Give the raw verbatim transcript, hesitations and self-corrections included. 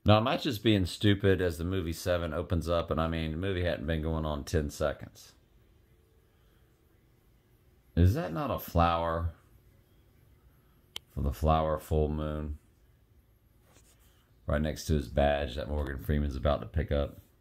Now, am I just being stupid as the movie Seven opens up? And I mean, the movie hadn't been going on ten seconds. Is that not a flower for the flower full moon? Right next to his badge that Morgan Freeman's about to pick up.